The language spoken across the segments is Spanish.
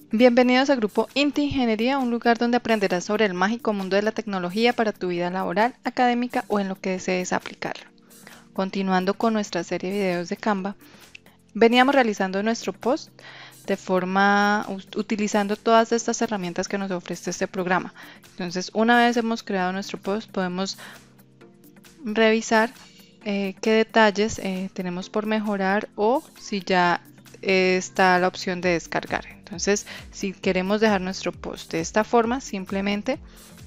Bienvenidos al grupo INTI Ingeniería, un lugar donde aprenderás sobre el mágico mundo de la tecnología para tu vida laboral, académica o en lo que desees aplicarlo. Continuando con nuestra serie de videos de Canva, veníamos realizando nuestro post de forma utilizando todas estas herramientas que nos ofrece este programa. Entonces, una vez hemos creado nuestro post, podemos revisar qué detalles tenemos por mejorar o si ya está la opción de descargar. Entonces, si queremos dejar nuestro post de esta forma, simplemente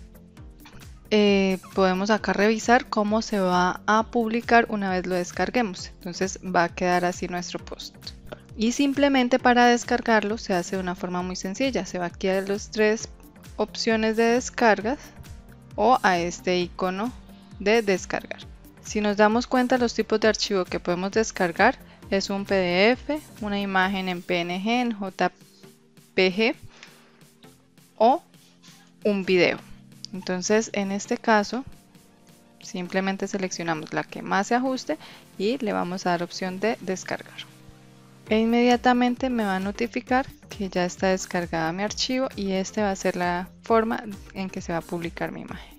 podemos acá revisar cómo se va a publicar una vez lo descarguemos. Entonces va a quedar así nuestro post. Y simplemente para descargarlo se hace de una forma muy sencilla. Se va aquí a las tres opciones de descargas o a este icono de descargar. Si nos damos cuenta, los tipos de archivo que podemos descargar es un PDF, una imagen en PNG, en JPG o un video. Entonces, en este caso, simplemente seleccionamos la que más se ajuste y le vamos a dar opción de descargar. E inmediatamente me va a notificar que ya está descargada mi archivo y este va a ser la forma en que se va a publicar mi imagen.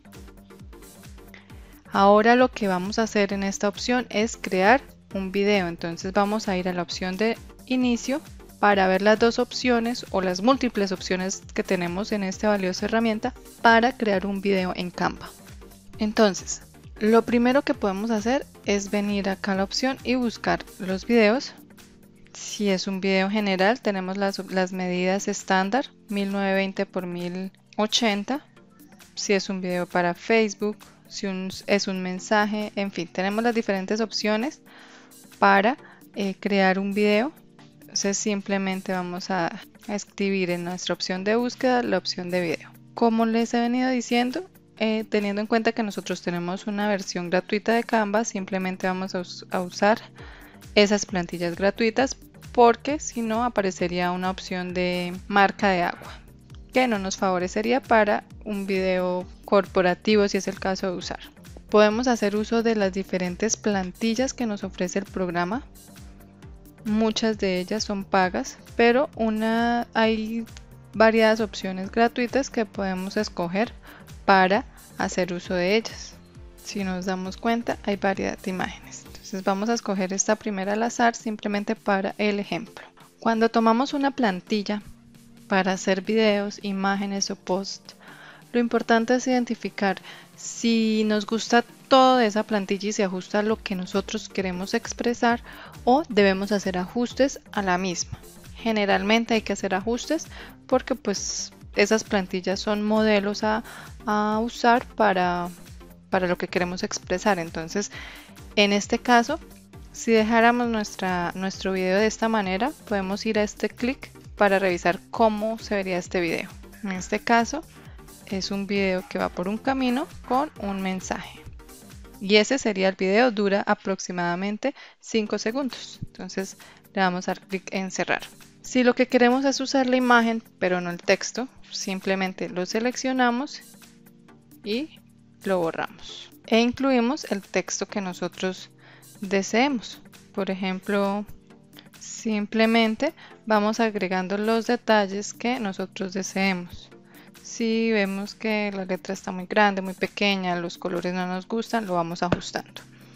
Ahora lo que vamos a hacer en esta opción es crear un video. Entonces vamos a ir a la opción de inicio para ver las dos opciones o las múltiples opciones que tenemos en esta valiosa herramienta para crear un video en Canva. Entonces, lo primero que podemos hacer es venir acá a la opción y buscar los videos. Si es un video general, tenemos las medidas estándar 1920 por 1080. Si es un video para Facebook, si es un mensaje, en fin, tenemos las diferentes opciones para crear un video. Entonces simplemente vamos a escribir en nuestra opción de búsqueda la opción de video. Como les he venido diciendo, teniendo en cuenta que nosotros tenemos una versión gratuita de Canva, simplemente vamos a usar esas plantillas gratuitas porque si no aparecería una opción de marca de agua que no nos favorecería para un video corporativo si es el caso de usar. Podemos hacer uso de las diferentes plantillas que nos ofrece el programa. Muchas de ellas son pagas, pero hay variadas opciones gratuitas que podemos escoger para hacer uso de ellas. Si nos damos cuenta, hay variedad de imágenes. Entonces vamos a escoger esta primera al azar simplemente para el ejemplo. Cuando tomamos una plantilla para hacer videos, imágenes o posts, lo importante es identificar si nos gusta todo de esa plantilla y se ajusta a lo que nosotros queremos expresar o debemos hacer ajustes a la misma. Generalmente hay que hacer ajustes porque pues esas plantillas son modelos a usar para lo que queremos expresar. Entonces, en este caso, si dejáramos nuestro video de esta manera, podemos ir a este clic para revisar cómo se vería este video. En este caso es un video que va por un camino con un mensaje y ese sería el video, dura aproximadamente 5 segundos. Entonces le vamos a dar clic en cerrar. Si lo que queremos es usar la imagen pero no el texto, simplemente lo seleccionamos y lo borramos e incluimos el texto que nosotros deseemos. Por ejemplo, simplemente vamos agregando los detalles que nosotros deseemos. Si vemos que la letra está muy grande, muy pequeña, los colores no nos gustan, lo vamos ajustando.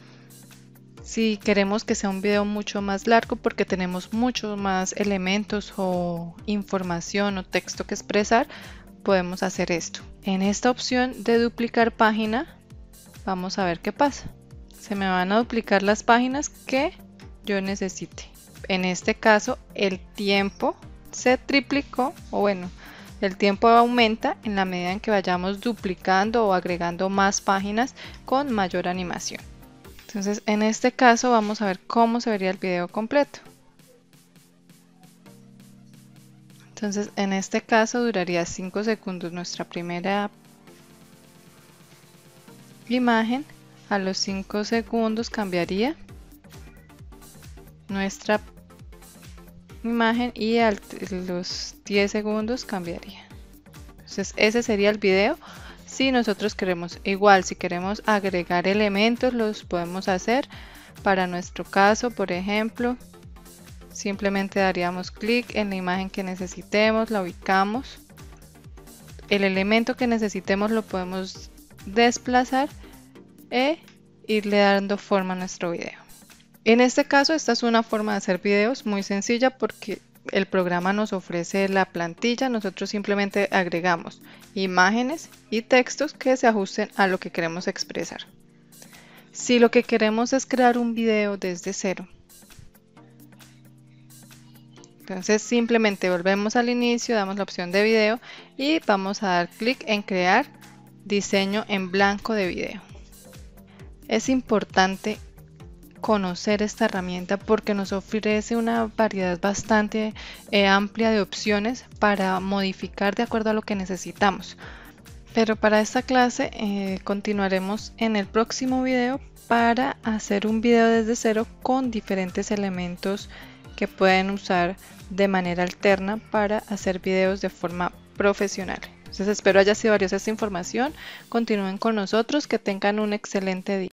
Si queremos que sea un video mucho más largo porque tenemos muchos más elementos o información o texto que expresar, podemos hacer esto. En esta opción de duplicar página, vamos a ver qué pasa. Se me van a duplicar las páginas que yo necesite. En este caso el tiempo se triplicó, o bueno, el tiempo aumenta en la medida en que vayamos duplicando o agregando más páginas con mayor animación. Entonces en este caso vamos a ver cómo se vería el video completo. Entonces en este caso duraría 5 segundos nuestra primera imagen. A los 5 segundos cambiaría nuestra imagen y a los 10 segundos cambiaría. Entonces ese sería el video. Si nosotros queremos, igual si queremos agregar elementos, los podemos hacer. Para nuestro caso, por ejemplo, simplemente daríamos clic en la imagen que necesitemos, la ubicamos. El elemento que necesitemos lo podemos desplazar e irle dando forma a nuestro video. En este caso, esta es una forma de hacer videos muy sencilla porque el programa nos ofrece la plantilla, nosotros simplemente agregamos imágenes y textos que se ajusten a lo que queremos expresar. Si lo que queremos es crear un video desde cero, entonces simplemente volvemos al inicio, damos la opción de video y vamos a dar clic en crear diseño en blanco de video. Es importante conocer esta herramienta porque nos ofrece una variedad bastante amplia de opciones para modificar de acuerdo a lo que necesitamos. Pero para esta clase continuaremos en el próximo video para hacer un video desde cero con diferentes elementos que pueden usar de manera alterna para hacer videos de forma profesional. Entonces espero haya sido valiosa esta información. Continúen con nosotros, que tengan un excelente día.